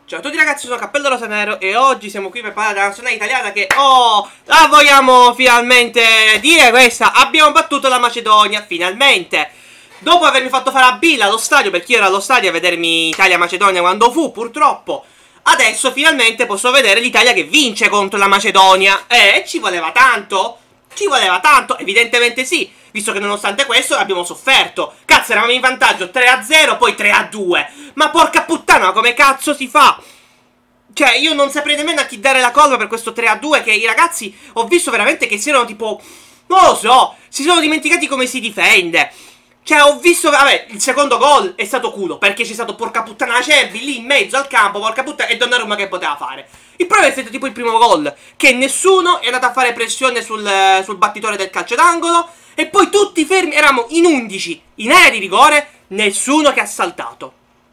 Ciao a tutti ragazzi, sono Cappello Rosa Nero e oggi siamo qui per parlare della nazionale italiana che, la vogliamo finalmente dire questa, abbiamo battuto la Macedonia, finalmente. Dopo avermi fatto fare a Bill allo stadio, perché io ero allo stadio a vedermi Italia-Macedonia quando fu, purtroppo. Adesso finalmente posso vedere l'Italia che vince contro la Macedonia. Ci voleva tanto? Ci voleva tanto? Evidentemente sì, visto che nonostante questo abbiamo sofferto. Cazzo, eravamo in vantaggio 3-0, poi 3-2. Ma porca puttana, come cazzo si fa? Cioè, io non saprei nemmeno a chi dare la colpa per questo 3-2, che i ragazzi ho visto veramente che si erano tipo... non lo so, si sono dimenticati come si difende. Cioè, ho visto... vabbè, il secondo gol è stato culo, perché c'è stato porca puttana Acerbi lì in mezzo al campo, porca puttana, e Donnarumma che poteva fare. Il problema è stato tipo il primo gol, che nessuno è andato a fare pressione sul battitore del calcio d'angolo, e poi tutti fermi, eravamo in 11, in area di rigore, nessuno che ha saltato.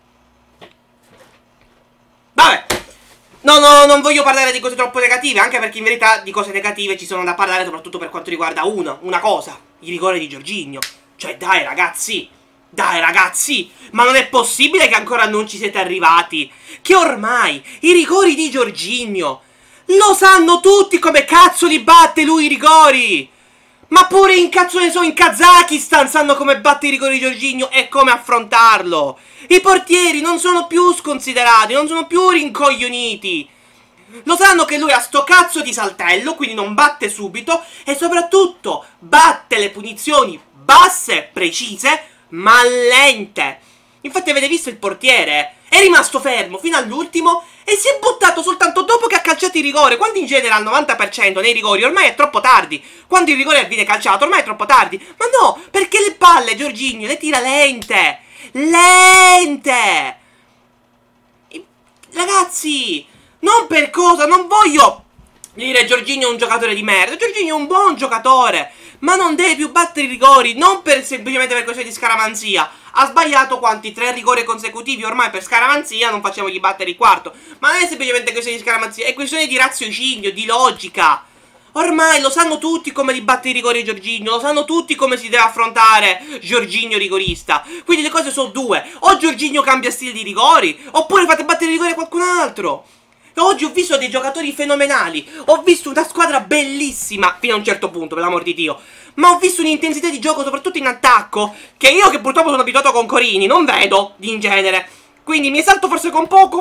Vabbè, non voglio parlare di cose troppo negative, anche perché in verità di cose negative ci sono da parlare, soprattutto per quanto riguarda una cosa, il rigore di Jorginho. Cioè dai ragazzi, ma non è possibile che ancora non ci siete arrivati, che ormai i rigori di Jorginho lo sanno tutti come cazzo li batte lui i rigori. Ma pure in Kazakistan sanno come batte i rigori di Jorginho e come affrontarlo. I portieri non sono più sconsiderati, non sono più rincoglioniti. Lo sanno che lui ha sto cazzo di saltello, quindi non batte subito, e soprattutto batte le punizioni basse, precise, ma lente. Infatti avete visto il portiere? È rimasto fermo fino all'ultimo e si è buttato soltanto dopo che ha calciato il rigore, quando in genere al 90% nei rigori ormai è troppo tardi. Quando il rigore viene calciato ormai è troppo tardi. Ma no, perché le palle Jorginho le tira lente. Lente! Ragazzi, non per cosa, non voglio dire Jorginho è un giocatore di merda. Jorginho è un buon giocatore, ma non deve più battere i rigori, non semplicemente per questione di scaramanzia. Ha sbagliato quanti? 3 rigori consecutivi, ormai per scaramanzia non facciamogli battere il quarto. Ma non è semplicemente questione di scaramanzia, è questione di raziocinio, di logica. Ormai lo sanno tutti come li batte i rigori Jorginho, lo sanno tutti come si deve affrontare Jorginho rigorista. Quindi le cose sono due: o Jorginho cambia stile di rigori, oppure fate battere i rigori a qualcun altro. Oggi ho visto dei giocatori fenomenali, ho visto una squadra bellissima, fino a un certo punto, per l'amor di Dio. Ma ho visto un'intensità di gioco, soprattutto in attacco, che io che purtroppo sono abituato con Corini non vedo, in genere. Quindi mi esalto forse con poco,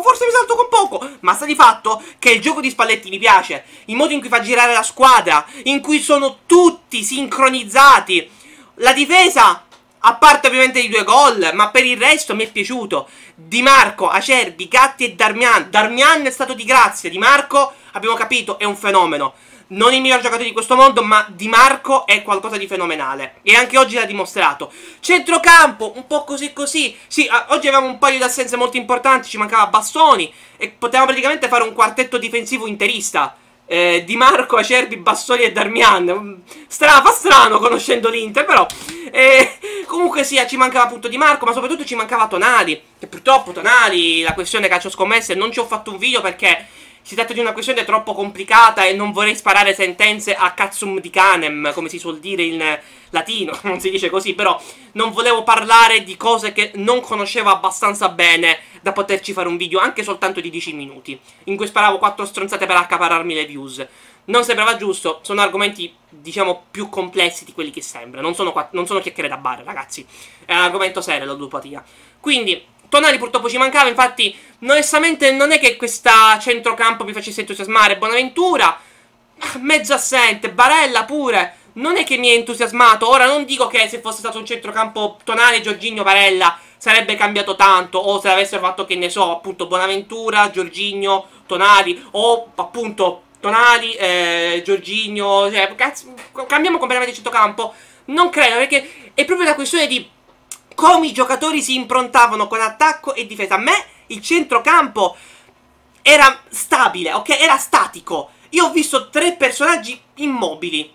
ma sta di fatto che il gioco di Spalletti mi piace. Il modo in cui fa girare la squadra, in cui sono tutti sincronizzati. La difesa, a parte ovviamente i 2 gol, ma per il resto mi è piaciuto. Di Marco, Acerbi, Gatti e Darmian. Darmian è stato di grazia, Di Marco, abbiamo capito, è un fenomeno. Non il miglior giocatore di questo mondo, ma Di Marco è qualcosa di fenomenale. E anche oggi l'ha dimostrato. Centrocampo, un po' così così. Sì, oggi avevamo un paio di assenze molto importanti, ci mancava Bastoni e potevamo praticamente fare un quartetto difensivo interista. Di Marco, Acerbi, Bastoni e Darmian. Fa strano conoscendo l'Inter, però comunque sia, ci mancava appunto Di Marco, ma soprattutto ci mancava Tonali. Che purtroppo Tonali, la questione calcio scommesse, non ci ho fatto un video perché si tratta di una questione troppo complicata e non vorrei sparare sentenze a cazzum di canem, come si suol dire in latino, non si dice così, però non volevo parlare di cose che non conoscevo abbastanza bene da poterci fare un video anche soltanto di 10 minuti, in cui sparavo 4 stronzate per accaparrarmi le views. Non sembrava giusto, sono argomenti, diciamo, più complessi di quelli che sembra, non sono chiacchiere da bar, ragazzi, è un argomento serio la ludopatia. Quindi Tonali purtroppo ci mancava, infatti onestamente non è che questa centrocampo mi facesse entusiasmare. Bonaventura, mezzo assente, Barella pure, non è che mi è entusiasmato. Ora non dico che se fosse stato un centrocampo Tonali, Jorginho, Barella sarebbe cambiato tanto, o se avessero fatto, che ne so, appunto Bonaventura, Jorginho, Tonali, o appunto Tonali, Jorginho, cioè, cazzo, cambiamo completamente il centrocampo. Non credo, perché è proprio la questione di come i giocatori si improntavano con attacco e difesa. A me il centrocampo era stabile, ok? Era statico. Io ho visto 3 personaggi immobili.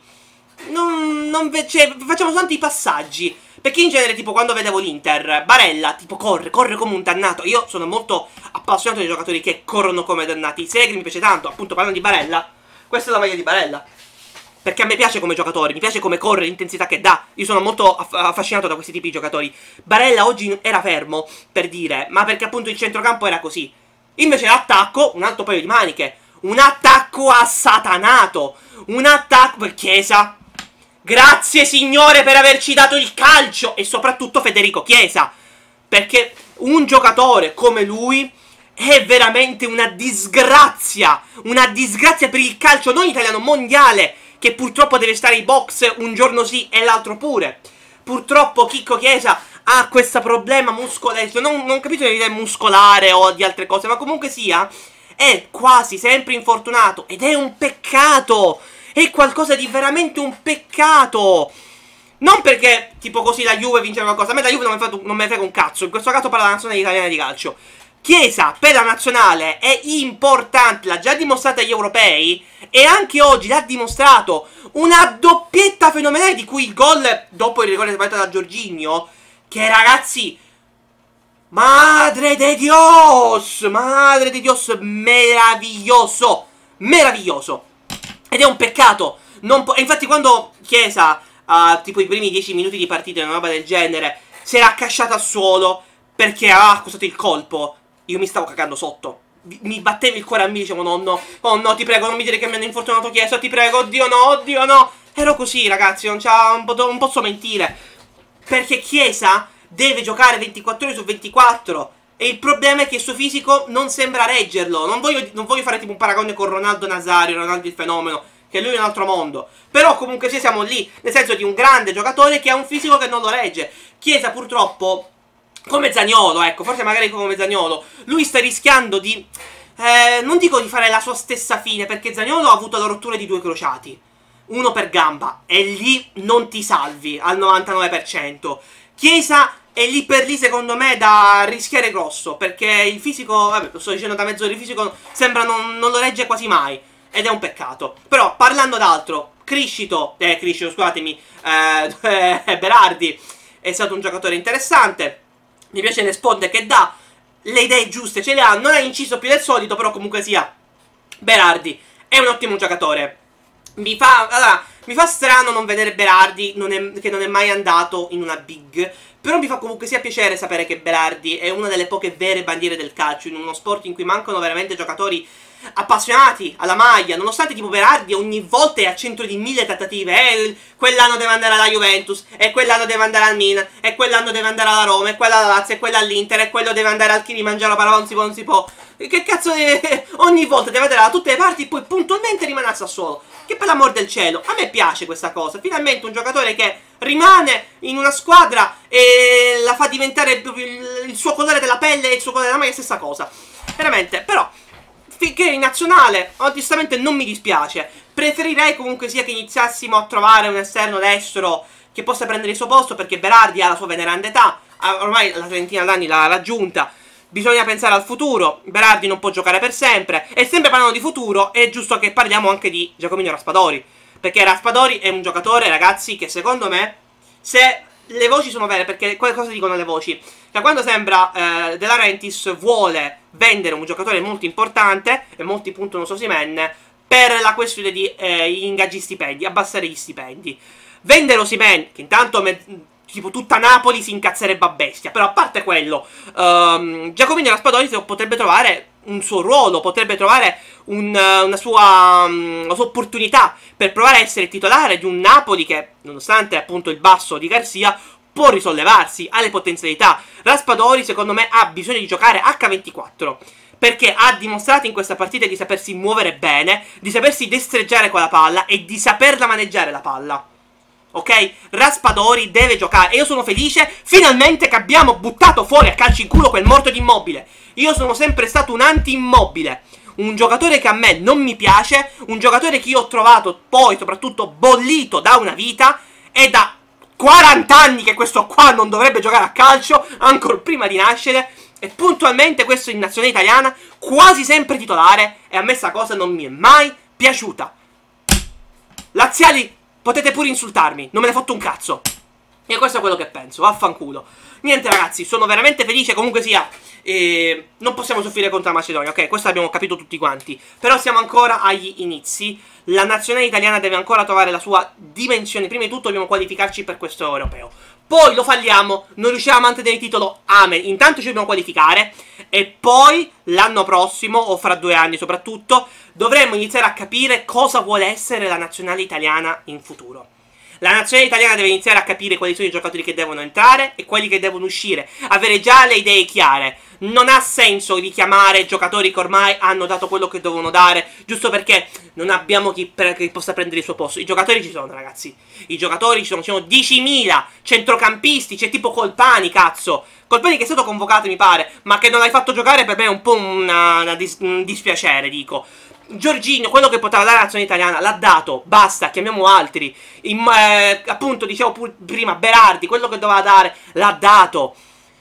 Cioè, facciamo soltanto i passaggi. Perché in genere, tipo, quando vedevo l'Inter, Barella, tipo, corre come un dannato. Io sono molto appassionato dei giocatori che corrono come dannati. Segri mi piace tanto, appunto, parlando di Barella. Questa è la maglia di Barella. Perché a me piace come giocatore, mi piace come corre, l'intensità che dà. Io sono molto affascinato da questi tipi di giocatori. Barella oggi era fermo, per dire, ma perché appunto il centrocampo era così. Invece l'attacco, un altro paio di maniche. Un attacco assatanato. Un attacco per Chiesa. Grazie Signore per averci dato il calcio. E soprattutto Federico Chiesa. Perché un giocatore come lui è veramente una disgrazia. Una disgrazia per il calcio non italiano, mondiale. Che purtroppo deve stare in box un giorno sì e l'altro pure. Purtroppo Chicco Chiesa ha questo problema muscolare. Non capito se è muscolare o di altre cose, ma comunque sia, è quasi sempre infortunato. Ed è un peccato. È qualcosa di veramente un peccato. Non perché, tipo così, la Juve vince qualcosa. A me la Juve non me ne frega un cazzo. In questo caso parla della nazionale italiana di calcio. Chiesa per la nazionale è importante. L'ha già dimostrato agli europei. E anche oggi l'ha dimostrato. Una doppietta fenomenale, di cui il gol, dopo il rigore sbagliato da Jorginho, che ragazzi, madre de Dios, meraviglioso, meraviglioso. Ed è un peccato. E infatti quando Chiesa, tipo i primi 10 minuti di partita, una roba del genere, si era accasciato al suolo perché aveva accusato il colpo, io mi stavo cagando sotto. Mi battevo il cuore a me, dicevo no, oh no, ti prego, non mi dire che mi hanno infortunato Chiesa, ti prego, oddio no. Ero così, ragazzi, non posso mentire. Perché Chiesa deve giocare 24 ore su 24. E il problema è che il suo fisico non sembra reggerlo. Non voglio fare tipo un paragone con Ronaldo Nazario, Ronaldo il fenomeno, che lui è un altro mondo. Però comunque sì, siamo lì, nel senso di un grande giocatore che ha un fisico che non lo regge. Chiesa purtroppo, come Zaniolo, ecco, forse magari come Zaniolo, lui sta rischiando di, non dico di fare la sua stessa fine, perché Zaniolo ha avuto la rottura di 2 crociati, uno per gamba, e lì non ti salvi al 99%. Chiesa è lì per lì, secondo me, da rischiare grosso, perché il fisico, vabbè, lo sto dicendo da mezz'ora, il fisico sembra non lo regge quasi mai, ed è un peccato. Però, parlando d'altro, Criscito, scusatemi, Berardi è stato un giocatore interessante, mi piace le sponde che dà, le idee giuste ce le ha, non ha inciso più del solito, però comunque sia, Berardi è un ottimo giocatore. Mi fa strano non vedere Berardi, che non è mai andato in una big, però mi fa comunque sia piacere sapere che Berardi è una delle poche vere bandiere del calcio, in uno sport in cui mancano veramente giocatori appassionati alla maglia, nonostante tipo Berardi ogni volta è al centro di 1000 trattative. Quell'anno deve andare alla Juventus, e quell'anno deve andare al Milan, e quell'anno deve andare alla Roma, e quella alla Lazio, e quella all'Inter, e quello deve andare al Kilimangiaro, non si può. Che cazzo ogni volta deve andare da tutte le parti e poi puntualmente rimane al Sassuolo. Che per l'amor del cielo, a me piace questa cosa. Finalmente un giocatore che rimane in una squadra e la fa diventare il suo colore della pelle e il suo colore della maglia, stessa cosa. Veramente, però finché in nazionale, onestamente non mi dispiace. Preferirei comunque sia che iniziassimo a trovare un esterno destro che possa prendere il suo posto, perché Berardi ha la sua veneranda età, ormai la trentina d'anni l'ha raggiunta. Bisogna pensare al futuro, Berardi non può giocare per sempre. E sempre parlando di futuro, è giusto che parliamo anche di Giacomino Raspadori, perché Raspadori è un giocatore, ragazzi, che secondo me, se le voci sono vere, perché cosa dicono le voci? Che quando sembra De Laurentiis vuole vendere un giocatore molto importante, e molti puntano su Osimhen, per la questione di ingaggi stipendi, abbassare gli stipendi. Vendere Osimhen, che intanto tipo tutta Napoli si incazzerebbe a bestia. Però a parte quello, Giacomino Raspadori potrebbe trovare un suo ruolo, potrebbe trovare una sua opportunità per provare a essere titolare di un Napoli che, nonostante appunto il basso di Garcia, può risollevarsi, ha le potenzialità. Raspadori secondo me ha bisogno di giocare H24, perché ha dimostrato in questa partita di sapersi muovere bene, di sapersi destreggiare con la palla e di saperla maneggiare la palla. Ok? Raspadori deve giocare. E io sono felice finalmente che abbiamo buttato fuori a calci in culo quel morto di Immobile. Io sono sempre stato un anti-Immobile, un giocatore che a me non mi piace, un giocatore che io ho trovato poi soprattutto bollito da una vita. E da 40 anni che questo qua non dovrebbe giocare a calcio, ancora prima di nascere. E puntualmente questo in nazionale italiana, quasi sempre titolare. E a me sta cosa non mi è mai piaciuta. Laziali, potete pure insultarmi, non me ne fotto un cazzo. E questo è quello che penso, vaffanculo. Niente ragazzi, sono veramente felice, comunque sia, non possiamo soffrire contro la Macedonia, ok? Questo l'abbiamo capito tutti quanti. Però siamo ancora agli inizi. La nazionale italiana deve ancora trovare la sua dimensione. Prima di tutto dobbiamo qualificarci per questo europeo. Poi lo falliamo, non riusciamo a mantenere il titolo, amen. Intanto ci dobbiamo qualificare. E poi l'anno prossimo, o fra 2 anni soprattutto, dovremmo iniziare a capire cosa vuole essere la nazionale italiana in futuro. La nazionale italiana deve iniziare a capire quali sono i giocatori che devono entrare e quelli che devono uscire. Avere già le idee chiare. Non ha senso richiamare giocatori che ormai hanno dato quello che dovevano dare, giusto perché non abbiamo chi possa prendere il suo posto. I giocatori ci sono, ragazzi. I giocatori ci sono 10.000 centrocampisti. C'è tipo Colpani, cazzo. Colpani che è stato convocato, mi pare, ma che non l'hai fatto giocare, per me è un po' un dispiacere, dico. Jorginho, quello che poteva dare la nazione italiana, l'ha dato, basta, chiamiamo altri. Appunto, dicevo prima, Berardi, quello che doveva dare, l'ha dato.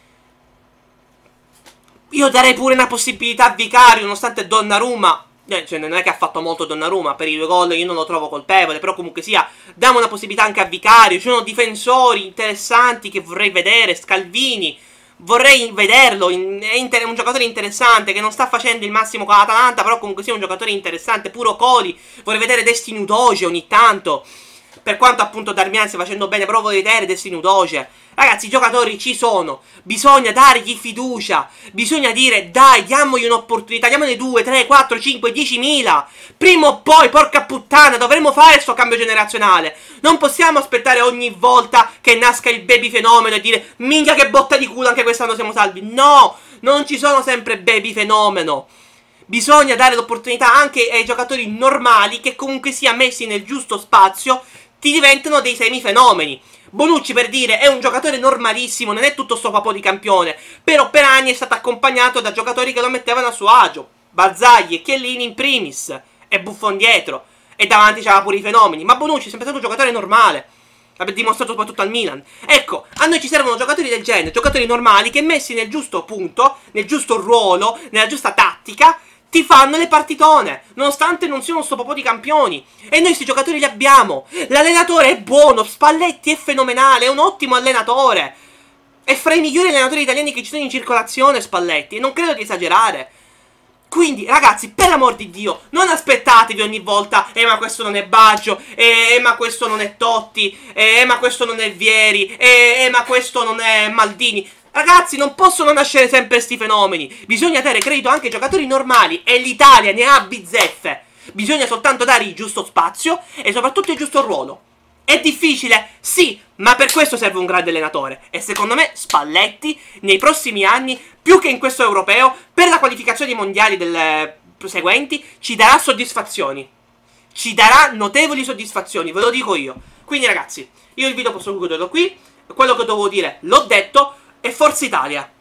Io darei pure una possibilità a Vicario, nonostante Donnarumma, cioè non è che ha fatto molto Donnarumma, per i 2 gol io non lo trovo colpevole, però comunque sia, diamo una possibilità anche a Vicario. Ci sono difensori interessanti che vorrei vedere, Scalvini, vorrei vederlo, è un giocatore interessante che non sta facendo il massimo con l'Atalanta, però comunque sia un giocatore interessante. Puro Coli, vorrei vedere Destiny Udogie ogni tanto, per quanto appunto Darmian stia facendo bene, però vorrei vedere Destiny Udogie. Ragazzi, i giocatori ci sono, bisogna dargli fiducia, bisogna dire dai, diamogli un'opportunità, diamone 2, 3, 4, 5, 10.000. Prima o poi, porca puttana, dovremo fare questo cambio generazionale. Non possiamo aspettare ogni volta che nasca il baby fenomeno e dire minchia che botta di culo, anche quest'anno siamo salvi. No, non ci sono sempre baby fenomeno. Bisogna dare l'opportunità anche ai giocatori normali che comunque sia messi nel giusto spazio, ti diventano dei semifenomeni. Bonucci, per dire, è un giocatore normalissimo, non è tutto sto papò di campione, però per anni è stato accompagnato da giocatori che lo mettevano a suo agio. Bazzagli e Chiellini in primis, e Buffon dietro, e davanti c'era pure i fenomeni. Ma Bonucci è sempre stato un giocatore normale, l'ha dimostrato soprattutto al Milan. Ecco, a noi ci servono giocatori del genere, giocatori normali che messi nel giusto punto, nel giusto ruolo, nella giusta tattica, ti fanno le partitone, nonostante non siano sto popò di campioni. E noi questi giocatori li abbiamo. L'allenatore è buono, Spalletti è fenomenale, è un ottimo allenatore. È fra i migliori allenatori italiani che ci sono in circolazione Spalletti, e non credo di esagerare. Quindi, ragazzi, per l'amor di Dio, non aspettatevi ogni volta ma questo non è Baggio, ma questo non è Totti, ma questo non è Vieri, ma questo non è Maldini. Ragazzi, non possono nascere sempre sti fenomeni. Bisogna dare credito anche ai giocatori normali, e l'Italia ne ha bizzeffe. Bisogna soltanto dare il giusto spazio e soprattutto il giusto ruolo. È difficile? Sì, ma per questo serve un grande allenatore. E secondo me Spalletti, nei prossimi anni, più che in questo europeo, per la qualificazione ai mondiali seguenti, ci darà soddisfazioni. Ci darà notevoli soddisfazioni, ve lo dico io. Quindi ragazzi, io il video posso concluderlo qui. Quello che dovevo dire l'ho detto. E Forza Italia!